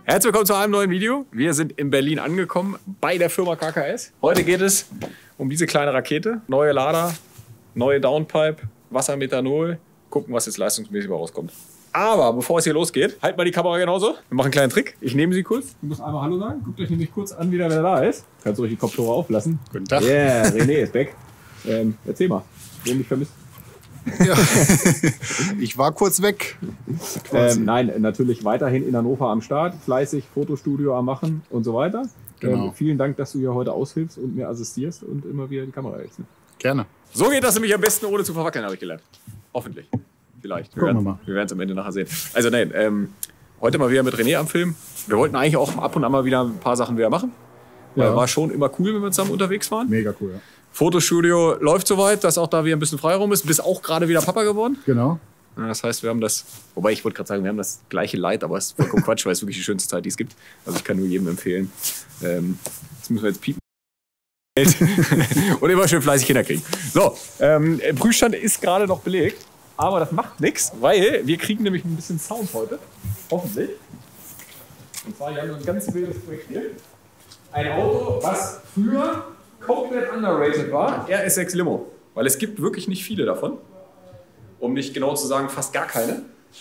Herzlich willkommen zu einem neuen Video. Wir sind in Berlin angekommen bei der Firma KKS. Heute geht es um diese kleine Rakete. Neue Lader, neue Downpipe, Wassermethanol. Gucken, was jetzt leistungsmäßig rauskommt. Aber bevor es hier losgeht, halt mal die Kamera genauso. Wir machen einen kleinen Trick. Ich nehme sie kurz. Du musst einmal Hallo sagen. Guckt euch nämlich kurz an, wie der da ist. Kannst du euch die Kopfhörer auflassen. Guten Tag. Yeah, René ist weg. Erzähl mal, wo du mich vermisst. Ja. Ich war kurz weg. Nein, natürlich weiterhin in Hannover am Start, fleißig Fotostudio am Machen und so weiter. Genau. Vielen Dank, dass du hier heute aushilfst und mir assistierst und immer wieder die Kamera hältst. Gerne. So geht das nämlich am besten, ohne zu verwackeln, habe ich gelernt. Hoffentlich. Vielleicht. Gucken wir mal. Wir werden es am Ende nachher sehen. Also nein, heute mal wieder mit René am Film. Wir wollten eigentlich auch ab und an mal wieder ein paar Sachen wieder machen. Ja. War schon immer cool, wenn wir zusammen unterwegs waren. Mega cool, ja. Fotostudio läuft soweit, dass auch da wieder ein bisschen Freiraum ist. Bist auch gerade wieder Papa geworden. Genau. Ja, das heißt, wir haben das, wobei ich wollte gerade sagen, wir haben das gleiche Leid, aber es ist vollkommen Quatsch, weil es wirklich die schönste Zeit, die es gibt. Also ich kann nur jedem empfehlen. Das müssen wir jetzt piepen. Und immer schön fleißig Kinder kriegen. So, Prüfstand ist gerade noch belegt, aber das macht nichts, weil wir kriegen nämlich ein bisschen Sound heute. Hoffentlich. Und zwar, wir haben ein ganz wildes Projekt hier. Ein Auto, was früher komplett underrated war, RS6 Limo. Weil es gibt wirklich nicht viele davon. Um nicht genau zu sagen, fast gar keine.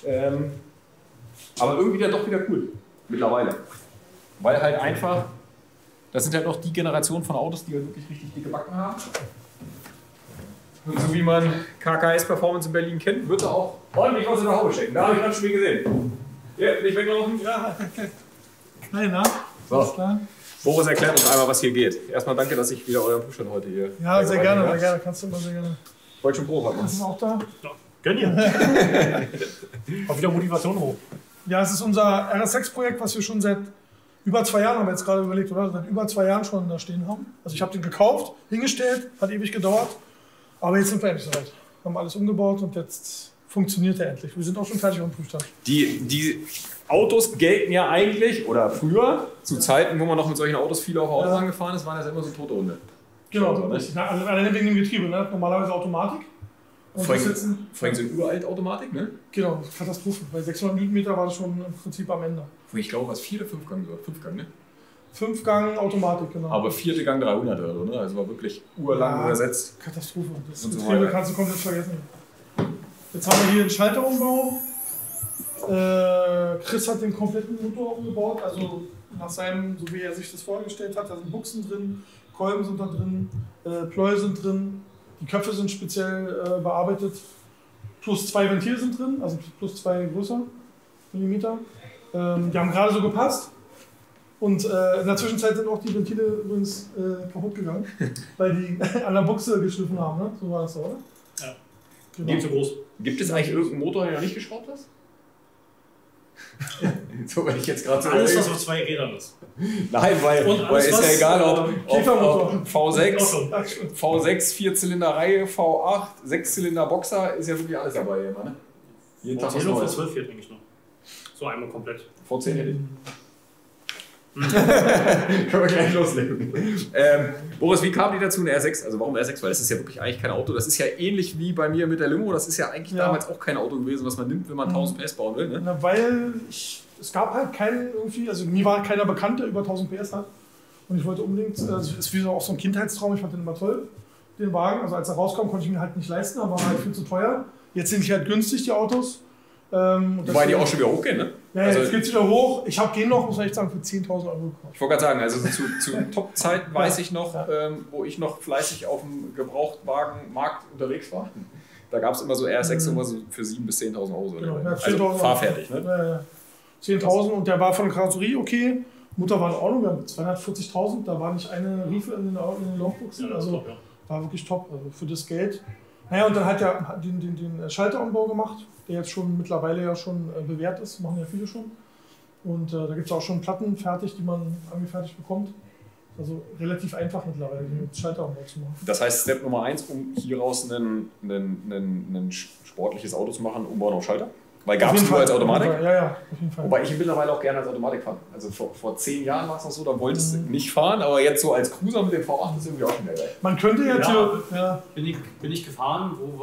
Aber irgendwie dann doch wieder cool. Mittlerweile. Weil halt einfach, das sind halt noch die Generation von Autos, die halt wirklich richtig dicke Backen haben. Und so wie man KKS Performance in Berlin kennt, wird er auch ordentlich was in der Haube stecken. Da habe ich gerade schon gesehen. Ja, nicht weglaufen? Ja. Kleiner. So. Alles klar. Boris erklärt uns einmal, was hier geht. Erstmal danke, dass ich wieder euren Prüfstand heute hier. Ja, sehr gerne, sehr gerne. Kannst du immer sehr gerne. Ich wollte schon Probe Ist es auch da? Ja, gönn dir. Auch wieder Motivation hoch. Ja, es ist unser RS6-Projekt, was wir schon seit über 2 Jahren, haben wir jetzt gerade überlegt, oder? Seit über 2 Jahren schon da stehen haben. Also ich habe den gekauft, hingestellt, hat ewig gedauert. Aber jetzt sind wir endlich soweit. Haben alles umgebaut und jetzt funktioniert er endlich. Wir sind auch schon fertig mit dem Prüfstand. Die Autos gelten ja eigentlich, oder früher, zu Zeiten, wo man noch mit solchen Autos viel auf der Autobahn gefahren ist, waren das immer so tote Hunde. Genau, So, ne? richtig. Alleine wegen dem Getriebe, ne? Normalerweise Automatik. Und Vor das allem jetzt so eine uralt Automatik, ne? genau, Katastrophe. Bei 600 Newtonmeter war das schon im Prinzip am Ende. Wo ich glaube, was 4 oder 5 Gang sogar. 5 Gang, ne? 5-Gang Automatik, genau. Aber 4. Gang 300 oder so, ne? Also war wirklich urlang Ja. übersetzt. Katastrophe. Das Und so Getriebe weiter. kannst du komplett vergessen. Jetzt haben wir hier einen Schalterumbau. Chris hat den kompletten Motor umgebaut, also nach seinem, so wie er sich das vorgestellt hat. Da sind Buchsen drin, Kolben sind da drin, Pleuel sind drin, die Köpfe sind speziell bearbeitet. Plus 2 Ventile sind drin, also plus 2 größer Millimeter. Die haben gerade so gepasst. Und in der Zwischenzeit sind auch die Ventile übrigens kaputt gegangen, weil die an der Buchse geschliffen haben. Ne? So war das, oder? Ja. Genau. Nicht so groß. Gibt es eigentlich irgendeinen Motor, den du noch nicht geschraubt hast? So, wenn ich jetzt gerade so. Alles, was auf 2 Rädern ist. Nein, weil Und alles, ist ja was, egal, ob Käfermotor. V6, Ach, schon. V6, 4-Zylinder-Reihe, V8, 6-Zylinder-Boxer, ist ja wirklich alles dabei immer, ne? Jeden Tag was Vor Neues. 12 fehlt eigentlich noch. So einmal komplett. V10 hätte ich. Können wir gleich loslegen. Boris, wie kam die dazu, eine R6? Also warum R6? Weil das ist ja wirklich eigentlich kein Auto. Das ist ja ähnlich wie bei mir mit der Limo. Das ist ja eigentlich damals auch kein Auto gewesen, was man nimmt, wenn man 1000 PS bauen will. Ne? Na, weil es gab halt keinen irgendwie, also mir war keiner bekannt, der über 1000 PS hat. Und ich wollte unbedingt, es ist wie so auch so ein Kindheitstraum, ich fand den immer toll, den Wagen. Also als er rauskam, konnte ich mir halt nicht leisten, aber war halt viel zu teuer. Jetzt sind die halt günstig, die Autos. Wobei die auch schon wieder hochgehen, ne? Ja, Also, jetzt geht's wieder hoch. Ich habe den noch, muss ich echt sagen, für 10.000 Euro gekauft. ich wollte gerade sagen, also zu Top-Zeiten weiß ich noch, Ja. wo ich noch fleißig auf dem Gebrauchtwagenmarkt unterwegs war. Da gab es immer so RS6 immer so für 7.000 bis 10.000 Euro. So Genau, ja, also 10.000 fahrfertig, ne? Ja. 10.000 und der war von der Karosserie okay. Mutter war in Ordnung, wir haben 240.000, da war nicht eine Riefe in den Longbuchsen. Ja, das ist Also top, ja. war wirklich top, also für das Geld. Naja, und dann hat er den Schalterumbau gemacht, der jetzt schon mittlerweile ja schon bewährt ist, machen ja viele schon. Und da gibt es auch schon Platten fertig, die man angefertigt bekommt. Also relativ einfach mittlerweile, den Schalterumbau zu machen. Das heißt, Step Nummer 1, um hieraus ein sportliches Auto zu machen, umbauen auf Schalter? Weil gab Auf es jeden nur als Fall, Automatik? auf jeden Fall. Ja, auf jeden Fall. Wobei ich mittlerweile auch gerne als Automatik fahre. Also vor 10 Jahren war es noch so, da wolltest du nicht fahren, aber jetzt so als Cruiser mit dem V8 ist irgendwie auch schon geil. Man könnte jetzt Ja. ja. Bin ich gefahren, wo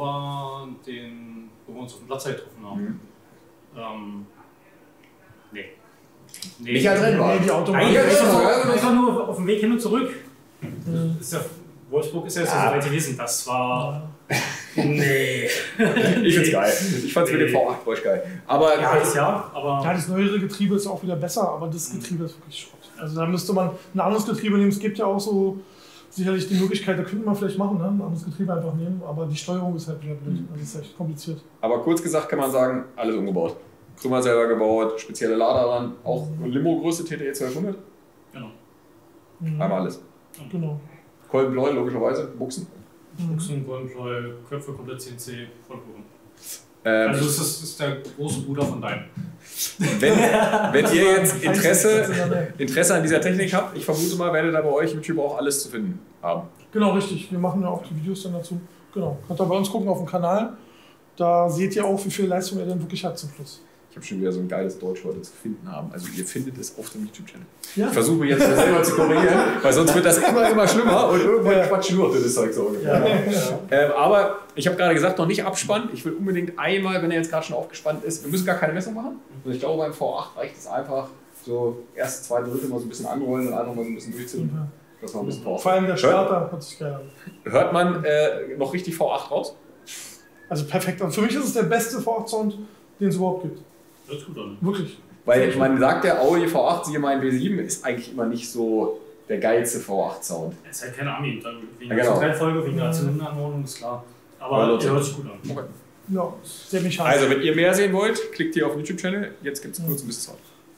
wir uns auf dem Platz getroffen haben. Nee. Nee, Nicht als Rennwagen. Nee, die Autobahn. Eigentlich Ja, einfach nur auf dem Weg hin und zurück. Ist ja, Wolfsburg ist ja so weit gewesen. Das war. Nee. Ich find's geil. Ich fand's mit dem V8 voll geil. Aber Ja, aber. Ja, das neuere Getriebe ist auch wieder besser, aber das Getriebe ist wirklich Schrott. Also da müsste man ein anderes Getriebe nehmen. Es gibt ja auch so sicherlich die Möglichkeit, da könnte man vielleicht machen, ne? Ein anderes Getriebe einfach nehmen, aber die Steuerung ist halt wieder blöd. Also das ist echt kompliziert. Aber kurz gesagt kann man sagen, alles umgebaut. Krümmer selber gebaut, spezielle Lader dran, auch Limo-Größe TTE 1200. Genau. Einmal alles. Genau. Kolbenbläu, logischerweise, Buchsen. Buchsen, Goldenbläu, Köpfe, komplett CNC, Vollkuchen. Also das ist der große Bruder von deinem. Wenn ihr jetzt Interesse an dieser Technik habt, ich vermute mal, werdet ihr bei euch YouTube auch alles zu finden haben. Genau, richtig. Wir machen ja auch die Videos dann dazu. Genau. Könnt ihr bei uns gucken auf dem Kanal. Da seht ihr auch, wie viel Leistung er denn wirklich hat zum Schluss. Ich habe schon wieder so ein geiles Deutsch heute zu finden haben. Also ihr findet es auf dem YouTube-Channel. Ja. Ich versuche jetzt selber zu korrigieren, weil sonst wird das immer schlimmer und irgendwann quatschen nur das Zeug so ungefähr. Ja. Aber ich habe gerade gesagt, noch nicht abspannen. Ich will unbedingt einmal, wenn er jetzt gerade schon aufgespannt ist, wir müssen gar keine Messung machen. Und ich glaube, beim V8 reicht es einfach so erst 2 Drittel mal so ein bisschen anrollen und einfach mal so ein bisschen durchziehen. Das war ein bisschen Vor allem der Starter hat sich geil an. Hört man noch richtig V8 raus? Also perfekt. Und für mich ist es der beste V8-Sound, den es überhaupt gibt. Hört sich gut an. Wirklich. Weil man sagt, der Audi V8, siehe mein W7, ist eigentlich immer nicht so der geilste V8-Sound. Es ist halt keine Ami. Wegen Ja, der genau. Zentralfolge, wegen der Zylinderanordnung, ist klar. Aber der hört sich gut an. Okay. Ja, sehr mechanisch. Also, wenn ihr mehr sehen wollt, klickt hier auf den YouTube-Channel. Jetzt gibt es kurz ein bisschen Sound.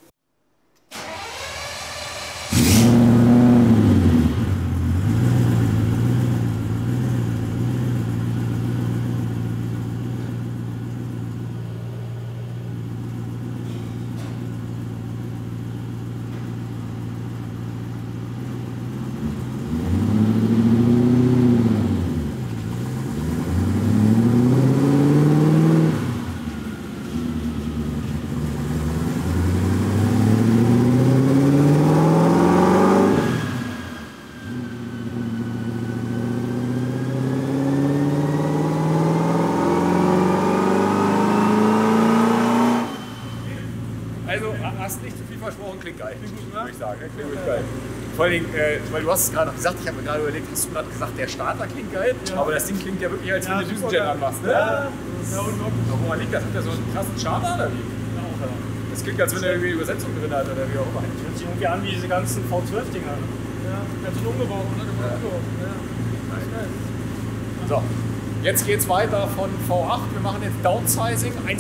Also, hast nicht zu viel versprochen, klingt geil. Würde ich sagen. Klingt wirklich geil. Vor allem, weil du hast es gerade noch gesagt, ich habe mir gerade überlegt, hast du gerade gesagt, der Starter klingt geil, aber das Ding klingt ja wirklich, als wenn du Düsenjet anmachst. Ne? Ja, woran liegt das? Hat der so einen krassen Starter oder wie? Das klingt, als wenn er irgendwie Übersetzung drin hat oder wie auch immer. Das hört sich irgendwie an wie diese ganzen V12-Dinger. Ja, ganz schön umgebaut, ne? So, jetzt geht's weiter von V8. Wir machen jetzt Downsizing 1,4.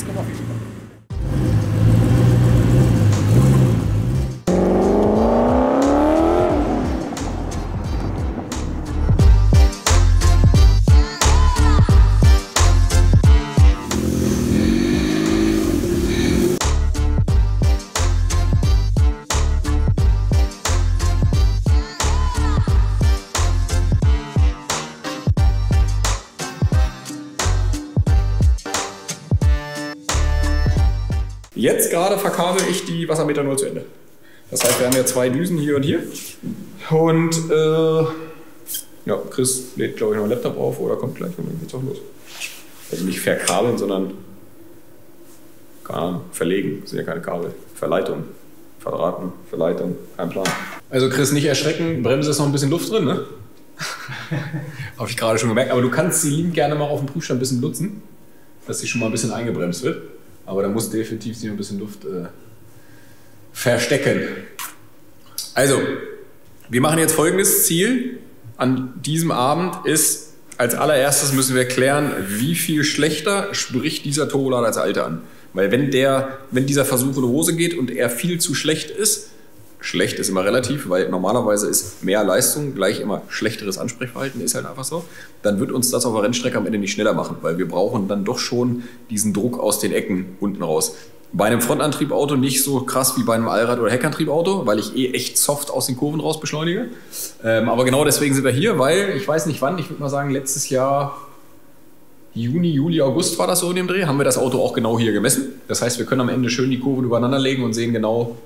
Jetzt gerade verkabel ich die Wassermeter 0 zu Ende. Das heißt, wir haben ja 2 Düsen hier und hier. Und ja, Chris lädt, glaube ich, noch einen Laptop auf oder kommt gleich und dann geht's auch los. Also nicht verkabeln, sondern keine Ahnung, verlegen. Das sind ja keine Kabel. Verleitung. Verdrahten, Verleitung, kein Plan. Also Chris, nicht erschrecken, Bremse ist noch ein bisschen Luft drin, ne? Habe ich gerade schon gemerkt. Aber du kannst sie liebend gerne mal auf dem Prüfstand ein bisschen nutzen, dass sie schon mal ein bisschen eingebremst wird. Aber da muss definitiv sie ein bisschen Luft verstecken. Also, wir machen jetzt folgendes Ziel an diesem Abend ist, als allererstes müssen wir klären, wie viel schlechter spricht dieser Turbolader als alter an. Weil wenn dieser Versuch in die Hose geht und er viel zu schlecht ist immer relativ, weil normalerweise ist mehr Leistung gleich immer schlechteres Ansprechverhalten, ist halt einfach so, dann wird uns das auf der Rennstrecke am Ende nicht schneller machen, weil wir brauchen dann doch schon diesen Druck aus den Ecken unten raus. Bei einem Frontantriebauto nicht so krass wie bei einem Allrad- oder Heckantriebauto, weil ich echt soft aus den Kurven raus beschleunige. Aber genau deswegen sind wir hier, weil ich weiß nicht wann, ich würde mal sagen letztes Jahr Juni, Juli, August war das so in dem Dreh, haben wir das Auto auch genau hier gemessen. Das heißt, wir können am Ende schön die Kurven übereinander legen und sehen genau,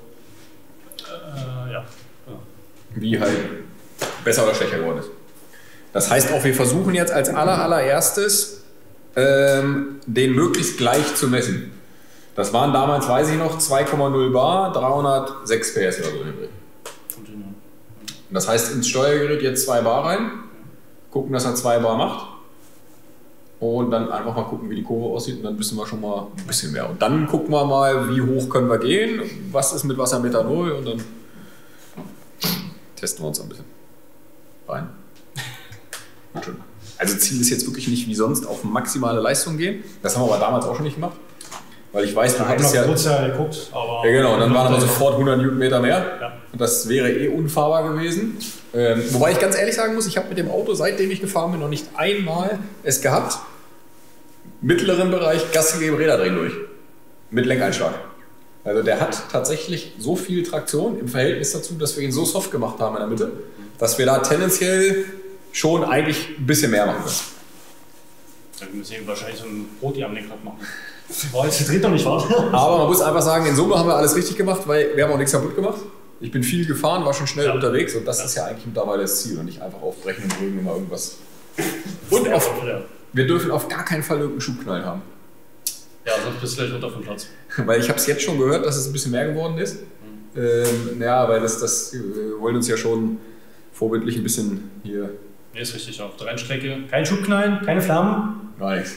wie halt besser oder schlechter geworden ist. Das heißt auch, wir versuchen jetzt als allererstes den möglichst gleich zu messen. Das waren damals, weiß ich noch, 2,0 Bar, 306 PS oder so. Und das heißt, ins Steuergerät jetzt 2 Bar rein, gucken, dass er 2 Bar macht und dann einfach mal gucken, wie die Kurve aussieht und dann wissen wir schon mal ein bisschen mehr. Und dann gucken wir mal, wie hoch können wir gehen, was ist mit Wassermethanol und dann testen wir uns ein bisschen rein. Also Ziel ist jetzt wirklich nicht wie sonst auf maximale Leistung gehen. Das haben wir aber damals auch schon nicht gemacht. Weil ich weiß, du hattest ja... kurz geguckt, aber... Ja genau, und dann waren aber sofort 100 Newtonmeter mehr. Ja. Und das wäre eh unfahrbar gewesen. Wobei ich ganz ehrlich sagen muss, ich habe mit dem Auto, seitdem ich gefahren bin, noch nicht einmal es gehabt. Mittleren Bereich, Gas gegeben, Räder drehen durch. Mit Lenkeinschlag. Also der hat tatsächlich so viel Traktion im Verhältnis dazu, dass wir ihn so soft gemacht haben in der Mitte, dass wir da tendenziell schon eigentlich ein bisschen mehr machen können. Dann müssen wir wahrscheinlich so ein Roti am Lenkrad machen. Boah, das dreht doch nicht wahr. Aber man muss einfach sagen, in Summe haben wir alles richtig gemacht, weil wir haben auch nichts kaputt gemacht. Ich bin viel gefahren, war schon schnell unterwegs und das ist ja eigentlich mittlerweile das Ziel und nicht einfach aufbrechen und drüben immer irgendwas. Und wir dürfen auf gar keinen Fall irgendeinen Schubknall haben. Ja, sonst bist du gleich runter vom Platz. Weil ich habe es jetzt schon gehört, dass es ein bisschen mehr geworden ist. Ja, weil das wollen uns ja schon vorbildlich ein bisschen hier... Nee, ist richtig, auf der Rennstrecke. Kein Schubknallen, keine Flammen. Gar nichts.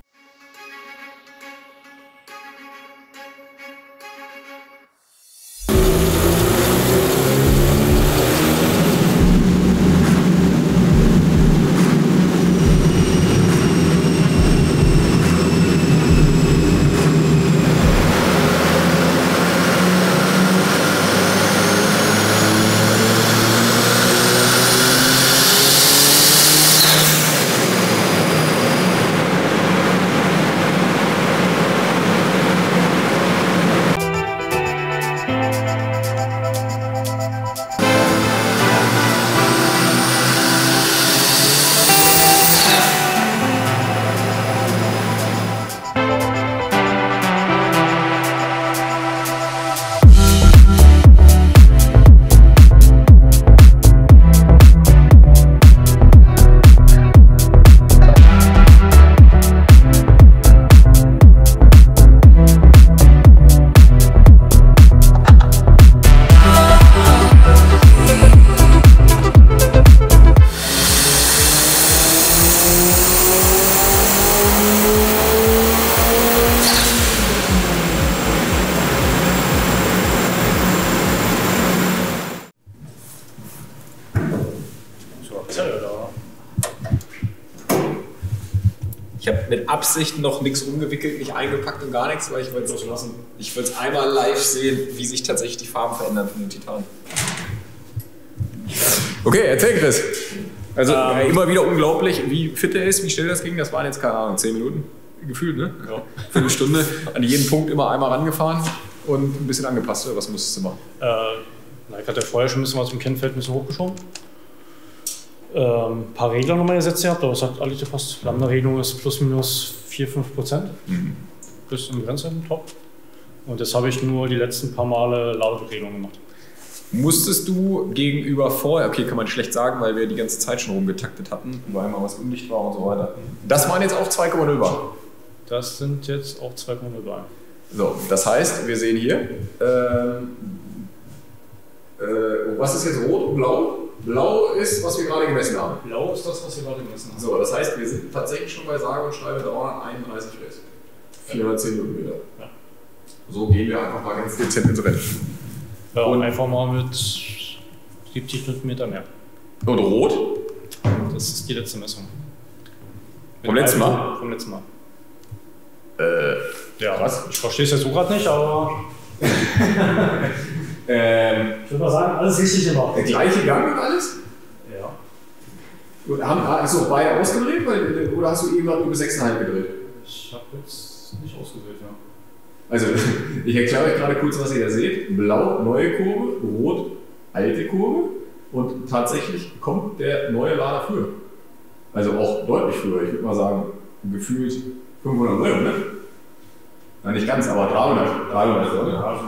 Ich habe mit Absicht noch nichts umgewickelt, nicht eingepackt und gar nichts, weil ich wollte es einmal live sehen, wie sich tatsächlich die Farben verändern von dem Titan. Okay, erzähl Chris. Also immer wieder unglaublich, wie fit er ist, wie schnell das ging. Das waren jetzt, keine Ahnung, 10 Minuten gefühlt, ne? Ja. Viertelstunde, an jeden Punkt immer einmal rangefahren und ein bisschen angepasst. Oder was musstest du machen? Ich hatte vorher schon ein bisschen was im Kennfeld ein bisschen hochgeschoben. Ein paar Regler nochmal gesetzt gehabt, aber es hat alles gepasst. Lambda-Regelung ist plus minus 4-5%. Bis in Grenze, top. Und das habe ich nur die letzten paar Male Ladeberegelung gemacht. Musstest du gegenüber vorher, okay, kann man schlecht sagen, weil wir die ganze Zeit schon rumgetaktet hatten, weil mal was undicht war und so weiter. Das waren jetzt auch 2,0 Bar. Das sind jetzt auch 2,0 Bar. So, das heißt, wir sehen hier, was ist jetzt rot und blau? Blau ist, was wir gerade gemessen haben. Blau ist das, was wir gerade gemessen haben. So, das heißt, wir sind tatsächlich schon bei sage und schreibe 331 PS. 410 Newtonmeter. Ja. So gehen wir einfach mal ganz dezent ins Rennen. Ja, und einfach mal mit 70 Newtonmeter mehr. Und rot? Das ist die letzte Messung. Vom letzten Mal? Vom letzten Mal. Ja, was? Ich verstehe es jetzt so gerade nicht, aber... ich würde mal sagen, alles richtig gemacht. Der gleiche Gang und alles? Ja. Und hast du auch beide ausgedreht oder hast du irgendwann über 6,5 gedreht? Ich habe jetzt nicht ausgedreht, ja. Also, ich erkläre euch gerade kurz, was ihr da seht. Blau, neue Kurve, rot, alte Kurve und tatsächlich kommt der neue Lader früher. Also auch deutlich früher, ich würde mal sagen, gefühlt 500 Euro, ne? Na, nicht ganz, aber 300 Euro. Ja,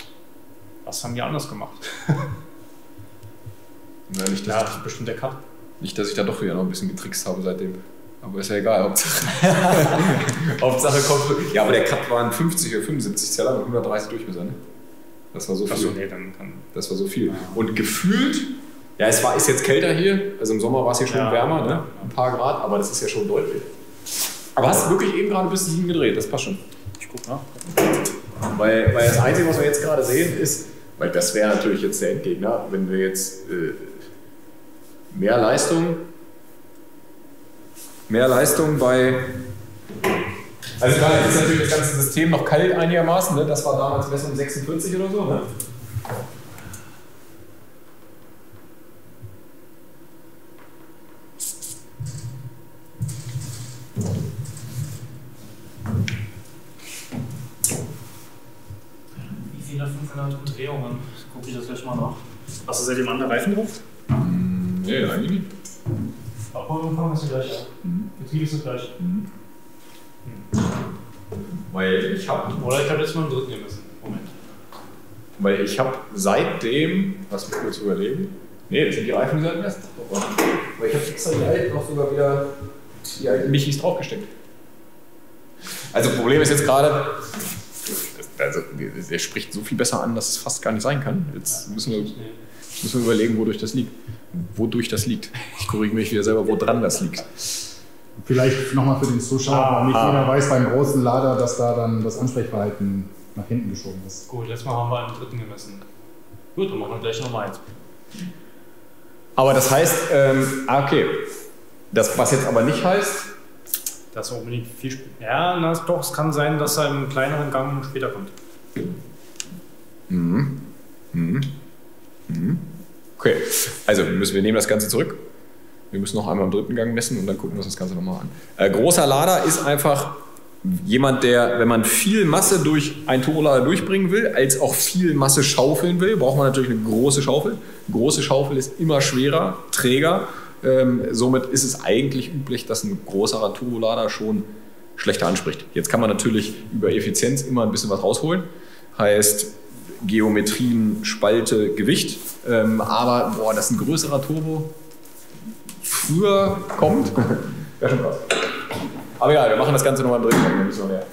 Was haben die anders gemacht? Ja, nicht das ist bestimmt der Cut. Nicht, dass ich da doch wieder noch ein bisschen getrickst habe seitdem. Aber ist ja egal, Hauptsache. Hauptsache kommt. Ja, aber der Cut waren 50 oder 75 Zeller mit 130 Durchmesser, ne? Das war so viel. Achso, nee, dann kann. Das war so viel. Und gefühlt, ja, ist jetzt kälter hier. Also im Sommer war es hier schon wärmer, ne? Ein paar Grad, aber das ist ja schon deutlich. Aber hast du wirklich eben gerade bis 7 gedreht? Das passt schon. Ich guck nach. Weil das Einzige, was wir jetzt gerade sehen, ist, weil das wäre natürlich jetzt der Endgegner, wenn wir jetzt mehr Leistung bei. Also gerade ist natürlich das ganze System noch kalt einigermaßen, ne? Das war damals Messung 46 oder so, ne? Wie viele 500 Umdrehungen? Gucke ich das gleich mal nach. Hast du seitdem andere Reifen drauf? Nee, eigentlich nicht. Abholumfang ist der gleiche. Getriebe ist das gleiche. Weil ich habe jetzt mal einen dritten gemessen. Moment. Weil ich habe seitdem, lass mich kurz überlegen, nee, das sind die Reifen, die seit dem ersten Tag waren. Weil ich habe extra die alten noch sogar wieder die alten Michis draufgesteckt. Also Problem ist jetzt gerade, also der spricht so viel besser an, dass es fast gar nicht sein kann. Jetzt müssen wir überlegen, wodurch das liegt. Ich korrigiere mich wieder selber, wo dran das liegt. Vielleicht nochmal für den Zuschauer, weil nicht jeder weiß beim großen Lader, dass da dann das Ansprechverhalten nach hinten geschoben ist. Gut, letztes Mal haben wir einen dritten gemessen. Gut, dann machen wir gleich nochmal eins. Aber das heißt, okay, das, was jetzt aber nicht heißt, dass er unbedingt viel später. Ja, doch, es kann sein, dass er im kleineren Gang später kommt. Okay, also wir nehmen das Ganze zurück. Wir müssen noch einmal im dritten Gang messen und dann gucken wir uns das Ganze nochmal an. Großer Lader ist einfach jemand, der, wenn man viel Masse durch einen Turbolader durchbringen will, als auch viel Masse schaufeln will, braucht man natürlich eine große Schaufel. Eine große Schaufel ist immer schwerer, träger. Somit ist es eigentlich üblich, dass ein größerer Turbolader schon schlechter anspricht. Jetzt kann man natürlich über Effizienz immer ein bisschen was rausholen. Heißt Geometrien, Spalte, Gewicht. Aber dass ein größerer Turbo früher kommt, wäre schon krass. Aber ja, wir machen das Ganze nochmal im dritten Gang, dann müssen wir mehr.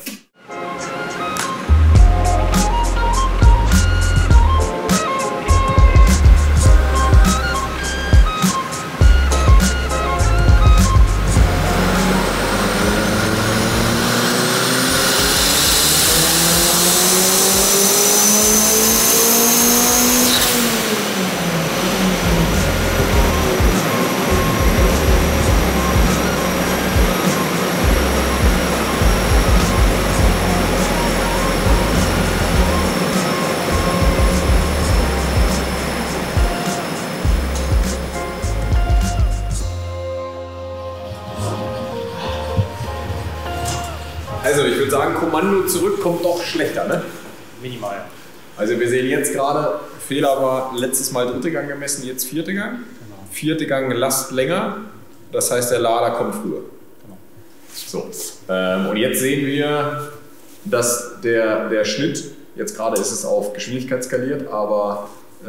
Also ich würde sagen, Kommando zurück kommt doch schlechter, ne? Minimal. Also wir sehen jetzt gerade, Fehler war letztes Mal dritte Gang gemessen, jetzt vierte Gang. Genau. Vierte Gang Last länger, das heißt der Lader kommt früher. Genau. So. Und jetzt sehen wir, dass der Schnitt, jetzt gerade ist es auf Geschwindigkeit skaliert, aber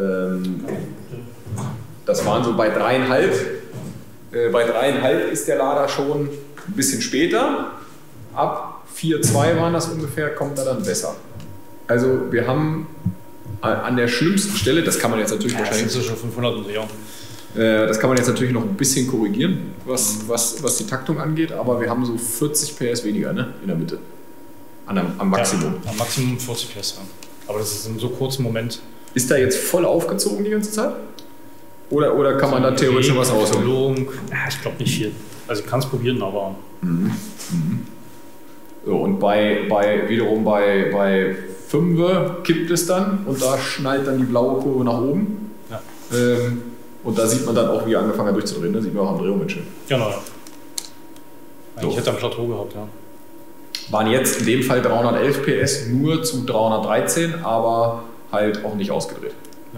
das waren so bei 3,5. Bei 3,5 ist der Lader schon ein bisschen später. Ab 4,2 waren das ungefähr, kommt er dann besser. Also wir haben an der schlimmsten Stelle, das kann man jetzt natürlich wahrscheinlich... Das sind schon 500 Umdrehungen. Das kann man jetzt natürlich noch ein bisschen korrigieren, was die Taktung angeht, aber wir haben so 40 PS weniger, ne, in der Mitte. Am Maximum. Ja, am Maximum 40 PS, ja. Aber das ist in so kurzem Moment. Ist da jetzt voll aufgezogen die ganze Zeit? Oder kann man da theoretisch noch was rausholen? Ja, ich glaube nicht viel. Also ich kann es probieren, aber... So, und wiederum bei 5 kippt es dann und da schnallt dann die blaue Kurve nach oben. Ja. Und da sieht man dann auch, wie er angefangen hat durchzudrehen. Da sieht man auch am Drehmoment. Genau, ja. Ich hätte am Plateau gehabt, ja. Waren jetzt in dem Fall 311 PS nur zu 313, aber halt auch nicht ausgedreht. Ja.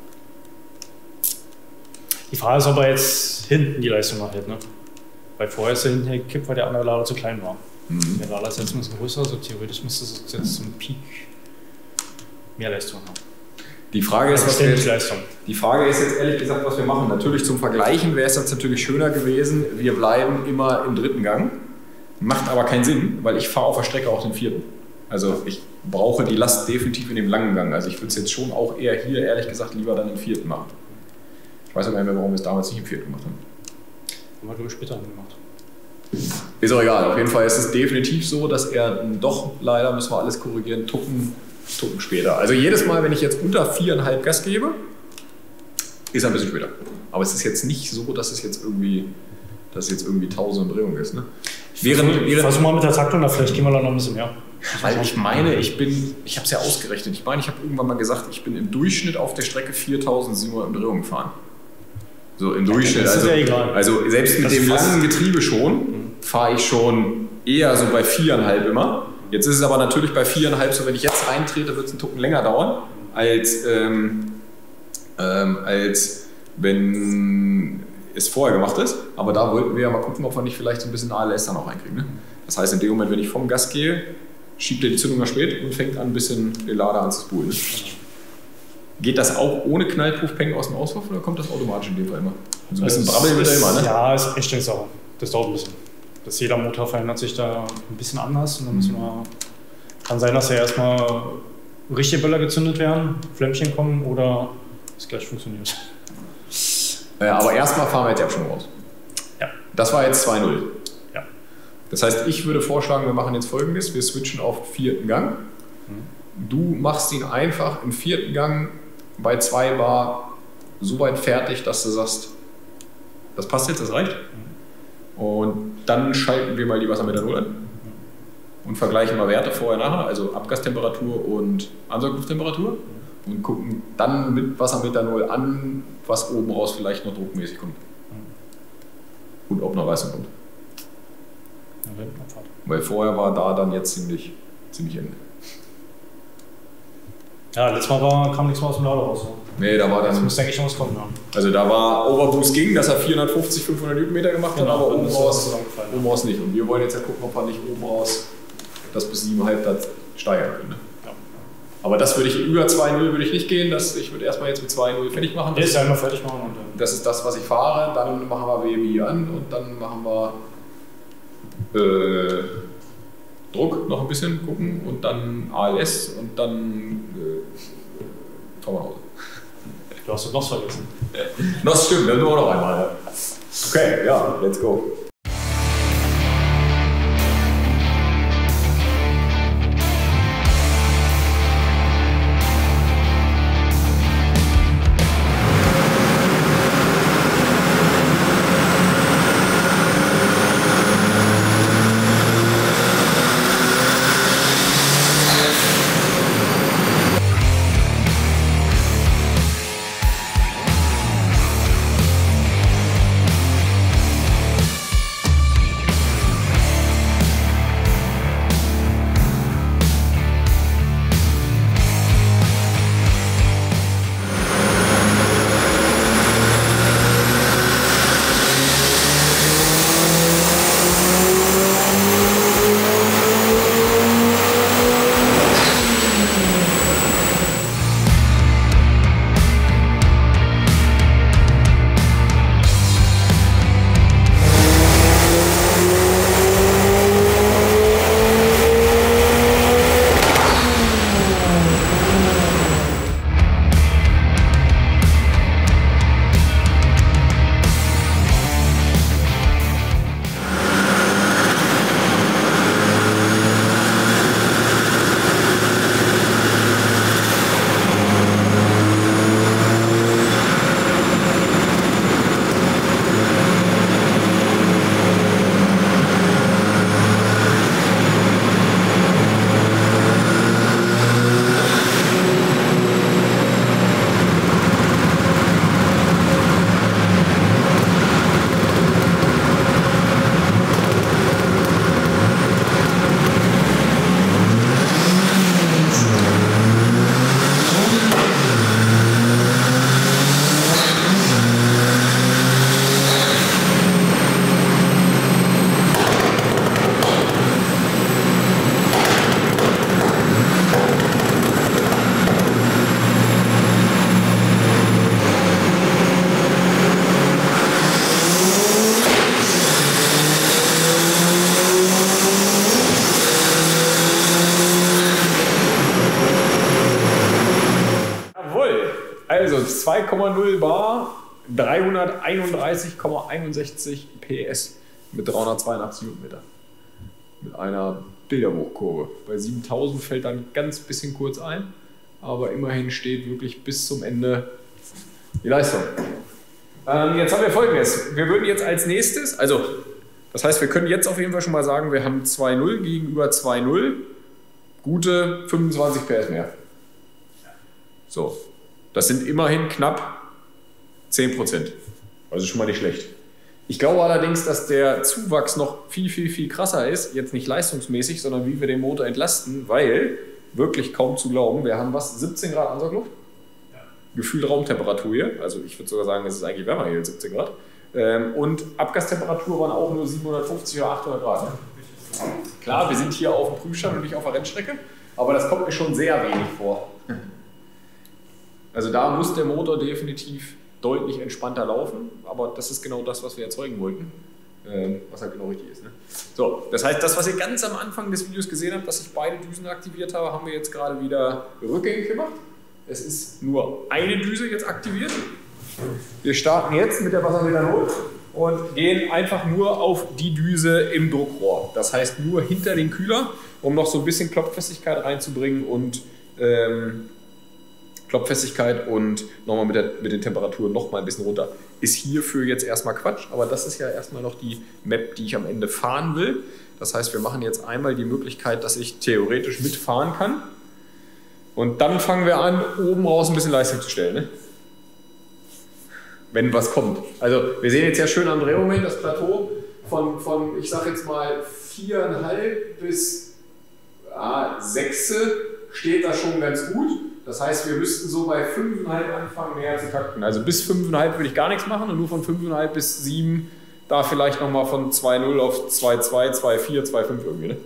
Die Frage ist, ob er jetzt hinten die Leistung noch hält, ne? Weil vorher ist er hinten gekippt, weil der andere Lader zu klein war. Der Lader ist jetzt ein bisschen größer, also theoretisch müsste es jetzt zum Peak mehr Leistung haben. Die Frage ist, was wir jetzt Leistung. Die Frage ist jetzt ehrlich gesagt, was wir machen. Natürlich zum Vergleichen wäre es jetzt natürlich schöner gewesen, wir bleiben immer im dritten Gang. Macht aber keinen Sinn, weil ich fahre auf der Strecke auch den vierten. Also ich brauche die Last definitiv in dem langen Gang. Also ich würde es jetzt schon auch eher hier, ehrlich gesagt, lieber dann im vierten machen. Ich weiß aber nicht mehr, warum wir es damals nicht im vierten gemacht haben. Haben wir, glaube ich, später gemacht. Ist auch egal. Auf jeden Fall ist es definitiv so, dass er doch, leider müssen wir alles korrigieren, Tucken später. Also jedes Mal, wenn ich jetzt unter 4,5 Gas gebe, ist er ein bisschen später. Aber es ist jetzt nicht so, dass es jetzt irgendwie 1000 Umdrehungen ist. Ne? Versuch mal mit der Taktung, da vielleicht gehen wir da noch ein bisschen mehr. Weil ich meine, ich habe es ja ausgerechnet, ich meine, ich habe irgendwann mal gesagt, ich bin im Durchschnitt auf der Strecke 4700 Umdrehungen gefahren. So im Durchschnitt. Das ist ja egal. Also selbst mit dem langen Getriebe schon, fahre ich schon eher so bei 4,5 immer. Jetzt ist es aber natürlich bei 4,5 so, wenn ich jetzt reintrete, wird es einen Tucken länger dauern, als wenn es vorher gemacht ist. Aber da wollten wir ja mal gucken, ob wir nicht vielleicht so ein bisschen ALS dann auch reinkriegen. Ne? Das heißt, in dem Moment, wenn ich vom Gas gehe, schiebt er die Zündung nach spät und fängt an, ein bisschen den Lader an zu spulen. Ne? Geht das auch ohne Knallpuff-Peng aus dem Auspuff oder kommt das automatisch in dem Fall immer? So ein bisschen brabbeln wird er immer, ne? Ja, ist echt Sache. Das dauert ein bisschen. Jeder Motor verändert sich da ein bisschen anders. Und dann müssen wir, kann sein, dass ja erstmal richtige Böller gezündet werden, Flämmchen kommen oder es gleich funktioniert. Aber erstmal fahren wir jetzt die Abstimmung raus. Ja. Das war jetzt 2-0. Ja. Das heißt, ich würde vorschlagen, wir machen jetzt Folgendes. Wir switchen auf 4. Gang. Du machst ihn einfach im 4. Gang bei 2 Bar so weit fertig, dass du sagst, das passt jetzt, das reicht. Und dann schalten wir mal die Wassermethanol an und vergleichen mal Werte vorher, nachher, also Abgastemperatur und Ansauglufttemperatur und gucken dann mit Wassermethanol an, was oben raus vielleicht noch druckmäßig kommt. Und ob noch Leistung kommt. Weil vorher war da dann jetzt ziemlich Ende. Ja, letztes Mal kam nichts mehr aus dem Lader raus. Nee, da war dann. Das muss, denke ich, noch was kommen. Ja. Also da war Overboost ging, dass er 450, 500 Newtonmeter gemacht hat, aber oben raus nicht. Und wir wollen jetzt ja gucken, ob wir nicht oben raus das bis 7,5 das steigern können. Ne? Ja. Aber das würde ich über 2,0 würde ich nicht gehen. Ich würde erstmal jetzt mit 2,0 fertig machen. Das ist einmal fertig machen. Und das ist das, was ich fahre. Dann machen wir WMI an und dann machen wir Druck noch ein bisschen gucken und dann ALS und dann fahren wir nach Hause. Du hast das NOS vergessen. Das stimmt, dann nur noch einmal. Okay, ja, let's go. mit 2,0 Bar, 331,61 PS mit 382 Newtonmeter. Mit einer Bilderbuchkurve. Bei 7000 fällt dann ganz bisschen kurz ein, aber immerhin steht wirklich bis zum Ende die Leistung. Jetzt haben wir Folgendes. Wir würden jetzt als nächstes, also das heißt, wir können jetzt auf jeden Fall schon mal sagen, wir haben 2.0 gegenüber 2.0, gute 25 PS mehr. So, das sind immerhin knapp 10%. Also schon mal nicht schlecht. Ich glaube allerdings, dass der Zuwachs noch viel krasser ist, jetzt nicht leistungsmäßig, sondern wie wir den Motor entlasten, weil, wirklich kaum zu glauben, wir haben was, 17 Grad Ansaugluft? Ja. Gefühlt Raumtemperatur hier, also ich würde sogar sagen, es ist eigentlich wärmer hier als 17 Grad. Und Abgastemperatur waren auch nur 750 oder 800 Grad. Ne? Klar, wir sind hier auf dem Prüfstand und nicht auf der Rennstrecke, aber das kommt mir schon sehr wenig vor. Also da muss der Motor definitiv deutlich entspannter laufen, aber das ist genau das, was wir erzeugen wollten, was halt genau richtig ist. Ne? So, das heißt, das, was ihr ganz am Anfang des Videos gesehen habt, dass ich beide Düsen aktiviert habe, haben wir jetzt gerade wieder rückgängig gemacht. Es ist nur eine Düse jetzt aktiviert. Wir starten jetzt mit der Wassermethanol und gehen einfach nur auf die Düse im Druckrohr. Das heißt nur hinter den Kühler, um noch so ein bisschen Klopffestigkeit reinzubringen und nochmal mit den Temperaturen noch mal ein bisschen runter. Ist hierfür jetzt erstmal Quatsch, aber das ist ja erstmal noch die Map, die ich am Ende fahren will. Das heißt, wir machen jetzt einmal die Möglichkeit, dass ich theoretisch mitfahren kann. Und dann fangen wir an, oben raus ein bisschen Leistung zu stellen. Ne? Wenn was kommt. Also wir sehen jetzt ja schön am Drehmoment das Plateau von ich sag jetzt mal 4,5 bis 6 steht da schon ganz gut. Das heißt, wir müssten so bei 5,5 anfangen, mehr zu takten. Also bis 5,5 würde ich gar nichts machen und nur von 5,5 bis 7 da vielleicht nochmal von 2,0 auf 2,2, 2,4, 2,5 irgendwie. Ne?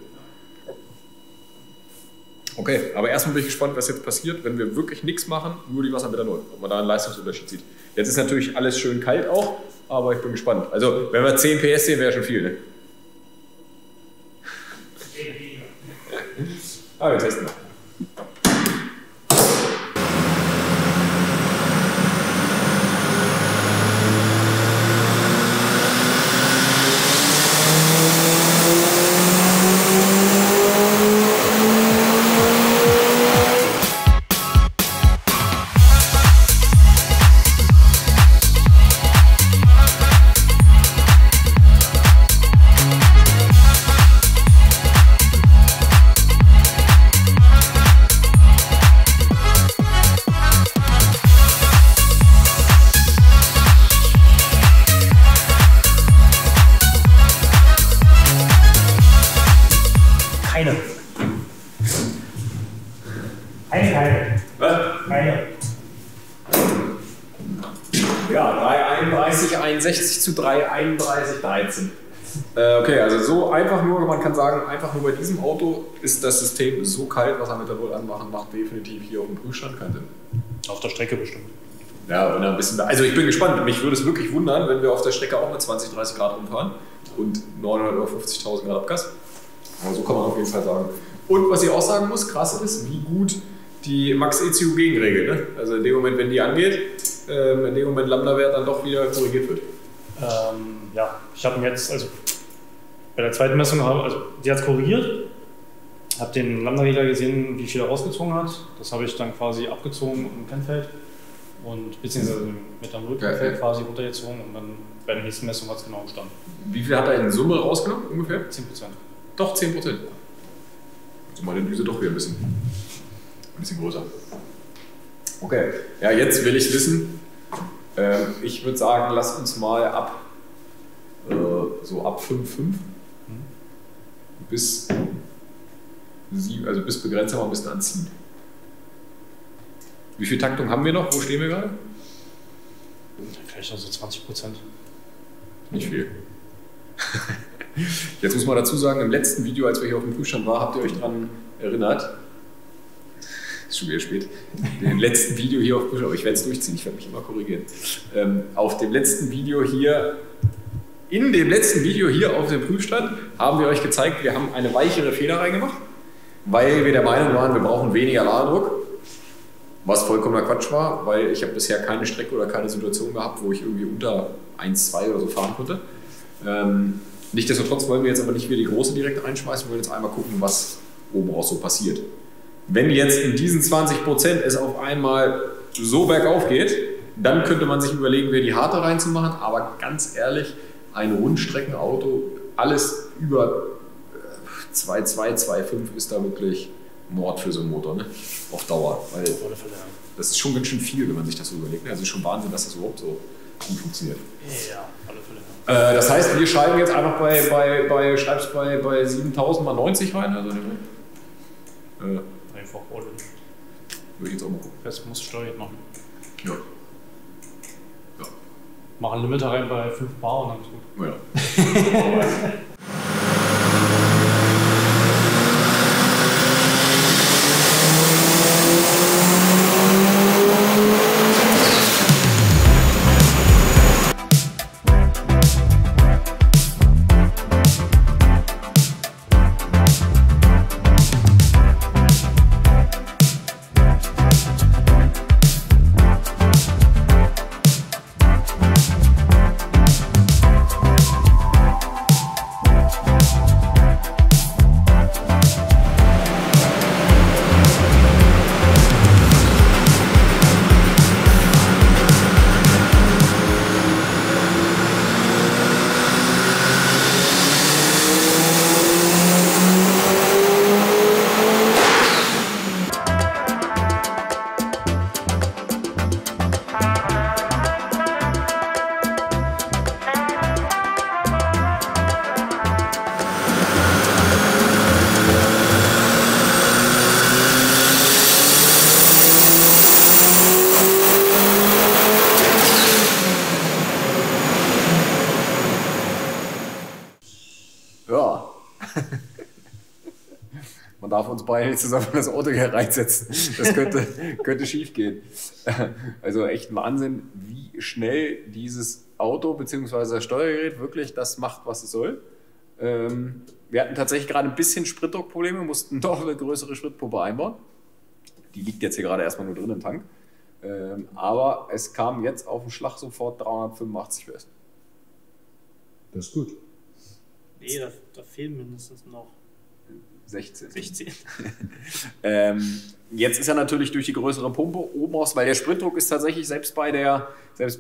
Okay, aber erstmal bin ich gespannt, was jetzt passiert, wenn wir wirklich nichts machen, nur die Wassermethanol, ob man da einen Leistungsunterschied sieht. Jetzt ist natürlich alles schön kalt auch, aber ich bin gespannt. Also, wenn wir 10 PS sehen, wäre schon viel, ne? Aber wir testen mal. Keine. Was? Keine. Ja, 3,31,61 zu 3,31,13. Okay, also so einfach nur, man kann sagen, einfach nur bei diesem Auto ist das System so kalt, was er mit der Null anmachen macht, definitiv hier auf dem Prüfstand keinen Sinn. Auf der Strecke bestimmt. Ja, wenn er ein bisschen. Also ich bin gespannt. Mich würde es wirklich wundern, wenn wir auf der Strecke auch mit 20, 30 Grad rumfahren und 900 oder 50.000 Grad Abgas. Aber so kann man auf jeden Fall sagen. Und was ich auch sagen muss, krass ist, wie gut die Max-ECU gegenregelt. Ne? Also in dem Moment, wenn die angeht, in dem Moment Lambda-Wert dann doch wieder korrigiert wird. Ja, ich habe ihn jetzt, also bei der zweiten Messung, also die hat es korrigiert, habe den Lambda-Regler gesehen, wie viel er rausgezogen hat. Das habe ich dann quasi abgezogen im Kennfeld und beziehungsweise mit dem Rückkennfeld quasi runtergezogen und dann bei der nächsten Messung hat es genau gestanden. Wie viel hat er in Summe rausgenommen ungefähr? 10%. Doch, 10%. Also meine Düse doch wieder ein bisschen größer. Okay, ja, jetzt will ich wissen. Ich würde sagen, lass uns mal ab so ab 5,5 bis 7, also bis Begrenzer mal ein bisschen anziehen. Wie viel Taktung haben wir noch? Wo stehen wir gerade? Vielleicht noch so 20%. Nicht viel. Jetzt muss man dazu sagen, im letzten Video, als wir hier auf dem Prüfstand waren, habt ihr euch daran erinnert? Ist schon wieder spät. Im letzten Video hier auf dem Prüfstand, aber ich werde es durchziehen, ich werde mich immer korrigieren. Auf dem letzten Video hier, in dem letzten Video hier auf dem Prüfstand, haben wir euch gezeigt, wir haben eine weichere Feder reingemacht, weil wir der Meinung waren, wir brauchen weniger Ladedruck. Was vollkommener Quatsch war, weil ich habe bisher keine Strecke oder keine Situation gehabt, wo ich irgendwie unter 1,2 oder so fahren konnte. Nichtsdestotrotz wollen wir jetzt aber nicht wieder die große direkt einschmeißen, wir wollen jetzt einmal gucken, was oben raus so passiert. Wenn jetzt in diesen 20% es auf einmal so bergauf geht, dann könnte man sich überlegen, wieder die harte reinzumachen, aber ganz ehrlich, ein Rundstreckenauto, alles über 2,2, 2,5 ist da wirklich Mord für so einen Motor, ne? Auf Dauer. Weil das ist schon ganz schön viel, wenn man sich das so überlegt. Also es ist schon Wahnsinn, dass das überhaupt so gut funktioniert. Ja, alle Fälle. Das heißt, wir schreiben jetzt einfach bei 7.000 mal 90 rein, also Einfach all in. würde ich jetzt auch mal gucken. Das muss steuert machen. Ja. Mach einen Limiter rein bei 5 Bar und dann ist gut. Ja. Ja. Man darf uns beide nicht zusammen in das Auto hier reinsetzen. Das könnte schief gehen. Also echt Wahnsinn, wie schnell dieses Auto bzw. das Steuergerät wirklich das macht, was es soll. Wir hatten tatsächlich gerade ein bisschen Spritdruckprobleme, mussten doch eine größere Spritpumpe einbauen. Die liegt jetzt hier gerade erstmal nur drin im Tank. Aber es kam jetzt auf den Schlag sofort 385 PS. Das ist gut. Nee, da fehlen mindestens noch 16. 16. Jetzt ist er natürlich durch die größere Pumpe oben raus, weil der Spritdruck ist tatsächlich selbst bei der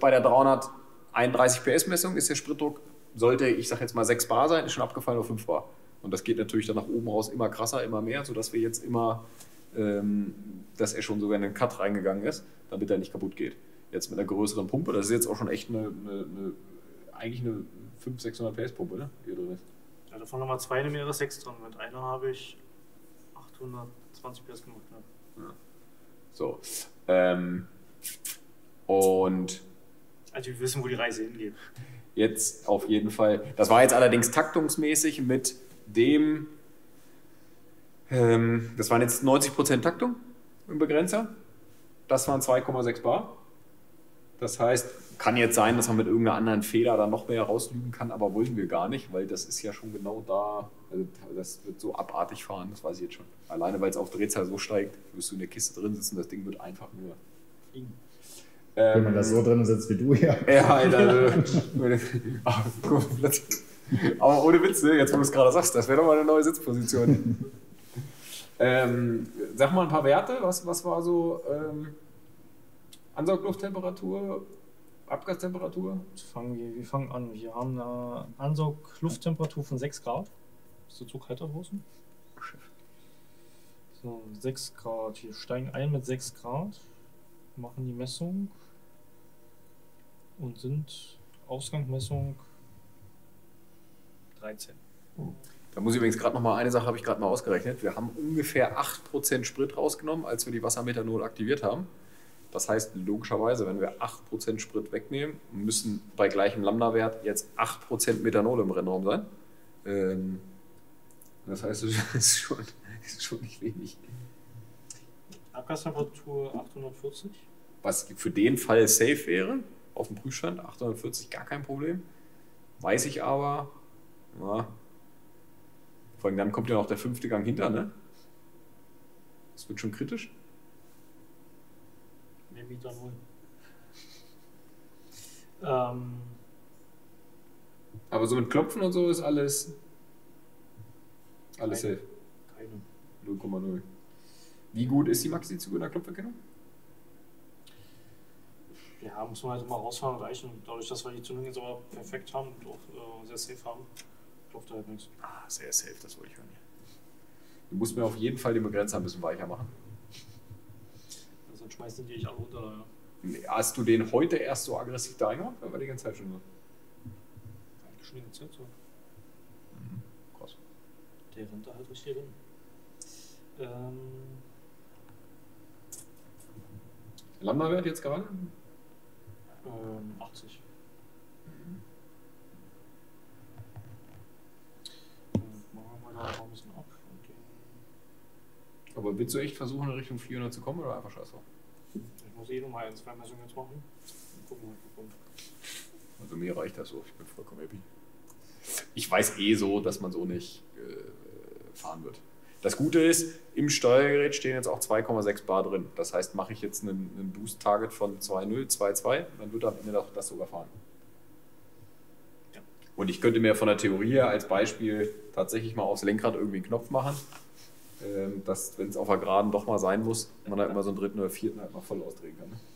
331 PS Messung ist der Spritdruck, sollte ich sag jetzt mal 6 Bar sein, ist schon abgefallen auf 5 Bar. Und das geht natürlich dann nach oben raus immer krasser, immer mehr, sodass wir jetzt immer, dass er schon sogar in den Cut reingegangen ist, damit er nicht kaputt geht. Jetzt mit einer größeren Pumpe, das ist jetzt auch schon echt eigentlich eine 500-600 PS Pumpe, ne? Hier drin ist. Ja, davon haben wir 2 eine mehrere 6 drin. Mit einer habe ich 820 PS gemacht. Ne? Ja. So. Und also wir wissen, wo die Reise hingeht. jetzt auf jeden Fall. Das war jetzt allerdings taktungsmäßig mit dem, das waren jetzt 90% Taktung im Begrenzer. Das waren 2,6 Bar. Das heißt, kann jetzt sein, dass man mit irgendeiner anderen Fehler dann noch mehr rauslügen kann, aber wollen wir gar nicht, weil das ist ja schon genau da, also das wird so abartig fahren, das weiß ich jetzt schon. Alleine, weil es auf Drehzahl so steigt, wirst du in der Kiste drin sitzen, das Ding wird einfach nur fliegen. Wenn man da so drin sitzt wie du, ja. Ja, Alter. Aber ohne Witz, ne? Jetzt wo du es gerade sagst, das wäre doch mal eine neue Sitzposition. Sag mal ein paar Werte, was war so Ansauglufttemperatur, Abgastemperatur? Wir fangen an. Wir haben eine Ansauglufttemperatur von 6 Grad. Ist der Zug kälter draußen? So, 6 Grad. Wir steigen ein mit 6 Grad, machen die Messung und sind Ausgangsmessung 13. Da muss ich übrigens gerade noch mal eine Sache, habe ich gerade mal ausgerechnet. Wir haben ungefähr 8% Sprit rausgenommen, als wir die Wassermethanol aktiviert haben. Das heißt, logischerweise, wenn wir 8% Sprit wegnehmen, müssen bei gleichem Lambda-Wert jetzt 8% Methanol im Rennraum sein. Das heißt, das ist schon nicht wenig. Abgastemperatur 840. Was für den Fall safe wäre, auf dem Prüfstand 840 gar kein Problem. Weiß ich aber, ja, vor allem dann kommt ja noch der 5. Gang hinter, ne? Das wird schon kritisch. Meter 0. Aber so mit Klopfen und so ist alles safe. Keine. 0,0. Wie gut ist die Maxi-Zug in der Klopferkennung? Ja, muss man halt mal rausfahren und reichen. Dadurch, dass wir die Zündung jetzt aber perfekt haben und auch sehr safe haben, klopft halt nichts. Ah, sehr safe, das wollte ich hören. Du musst mir auf jeden Fall den Begrenzer ein bisschen weicher machen. Sonst schmeißen die dich alle runter. Ja. Nee, hast du den heute erst so aggressiv da reingemacht? Oder war die ganze Zeit schon so? Eigentlich schon die ganze Zeit so. Krass. Der rennt da halt richtig hin. 80. Lambda-Wert jetzt gerade? 80. Machen wir da noch ein bisschen ab. Aber willst du echt versuchen, in Richtung 400 zu kommen oder einfach scheiß drauf? Ich muss eh nochmal 1, 2 Messungen jetzt machen. Gucken wir mal. Also mir reicht das so, ich bin vollkommen happy. Ich weiß eh so, dass man so nicht fahren wird. Das Gute ist, im Steuergerät stehen jetzt auch 2,6 Bar drin. Das heißt, mache ich jetzt einen Boost-Target von 2,0, 2,2, dann wird am Ende das sogar fahren. Ja. Und ich könnte mir von der Theorie her als Beispiel tatsächlich mal aufs Lenkrad irgendwie einen Knopf machen, dass, wenn es auf der Geraden doch mal sein muss, man halt immer so einen dritten oder vierten halt mal voll ausdrehen kann. Ne?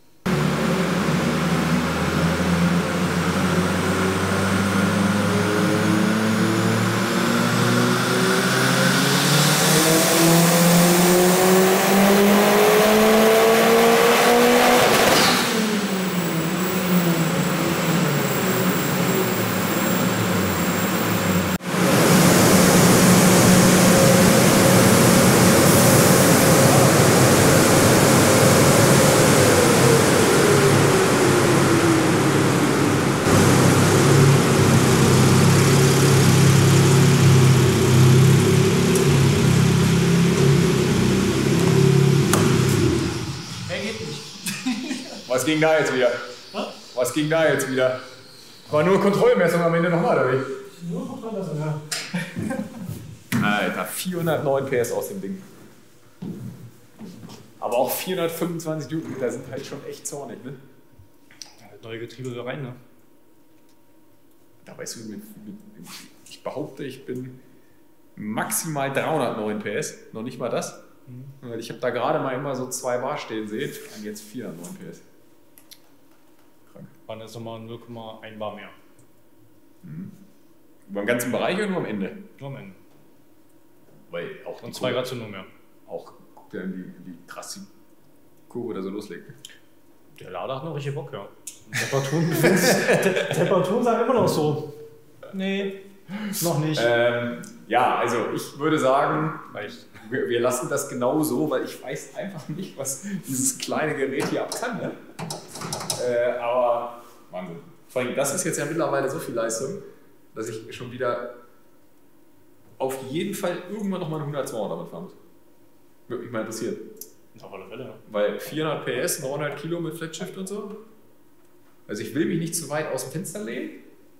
Was ging da jetzt wieder? Was ging da jetzt wieder? War nur Kontrollmessung am Ende nochmal, oder wie? Nur Kontrollmessung, ja. Alter, 409 PS aus dem Ding. Aber auch 425 Newtonmeter sind halt schon echt zornig, ne? Ja, neue Getriebe da rein, ne? Da weißt du, ich behaupte, ich bin maximal 309 PS, noch nicht mal das. Weil ich habe da gerade mal immer so 2 Bar stehen sehen, und jetzt 409 PS. Krank. Waren jetzt nochmal 0,1 Bar mehr. Über den ganzen Bereich oder nur am Ende? Nur am Ende. Weil auch Und 2 Grad Zündung mehr. Auch guckt ja, wie krass die Kurve da so loslegt. Der Lader hat noch richtig Bock, ja. Temperaturen sagen immer noch so. Nee, noch nicht. Ja, also ich würde sagen, wir lassen das genau so, weil ich weiß einfach nicht, was dieses kleine Gerät hier ab kann. Ne? Aber Wahnsinn. Vor allem, das ist jetzt ja mittlerweile so viel Leistung, dass ich schon wieder auf jeden Fall irgendwann nochmal eine 100-200 damit fahren muss. Würde mich mal interessieren. Auf alle Fälle, ja. Weil 400 PS, 900 Kilo mit Flatshift und so. Also ich will mich nicht zu weit aus dem Fenster lehnen.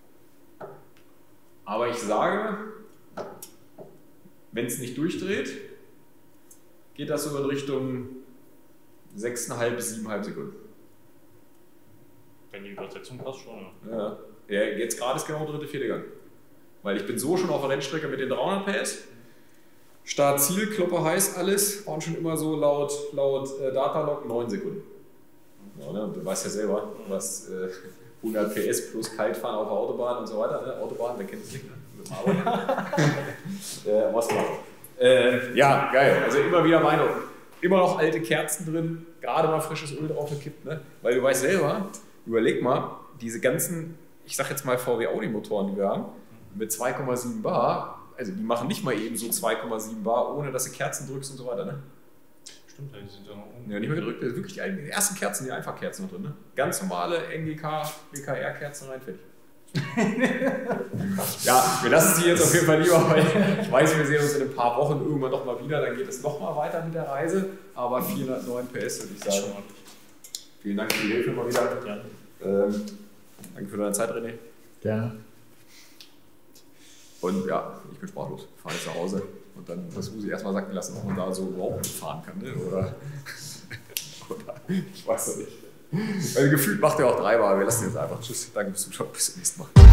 Aber ich sage, wenn es nicht durchdreht, geht das so in Richtung 6,5 bis 7,5 Sekunden. Wenn die Übersetzung passt, schon, Ja. Ja, jetzt gerade ist genau der 3., 4. Gang. Weil ich bin so schon auf der Rennstrecke mit den 300 PS. Start, Ziel, Kloppe heiß, alles. Waren schon immer so laut Datalog 9 Sekunden. Ja, ne? Du weißt ja selber, was 100 PS plus Kaltfahren auf der Autobahn und so weiter. Ne? Autobahn, wer kennt das nicht? Ne? Mit dem Arbeit. Was machen? Ja, geil. Also immer wieder Meinung. Immer noch alte Kerzen drin, gerade mal frisches Öl drauf gekippt. Ne? Weil du weißt selber, überleg mal, diese ganzen, ich sag jetzt mal VW-Audi-Motoren, die wir haben, mit 2,7 Bar, also die machen nicht mal eben so 2,7 Bar, ohne dass du Kerzen drückst und so weiter. Ne? Stimmt, die sind ja noch oben. Ja, nicht mehr gedrückt, das sind wirklich die ersten Kerzen, die Einfachkerzen noch drin. Ne? Ganz normale NGK, WKR-Kerzen rein, fertig. Ja, wir lassen sie jetzt auf jeden Fall lieber, weil ich weiß, wir sehen uns in ein paar Wochen irgendwann noch mal wieder, dann geht es noch mal weiter mit der Reise, aber 409 PS würde ich sagen. Vielen Dank für die Hilfe mal wieder. Ja. Danke für deine Zeit, René. Gerne. Und ja, ich bin sprachlos. Ich fahre jetzt nach Hause und dann das Usi erstmal sacken lassen, ob man da so überhaupt fahren kann. Ne? Oder Oder? Ich weiß noch nicht. Weil gefühlt macht er auch 3 Mal. Wir lassen jetzt einfach. Tschüss. Danke fürs Zuschauen. Bis zum nächsten Mal.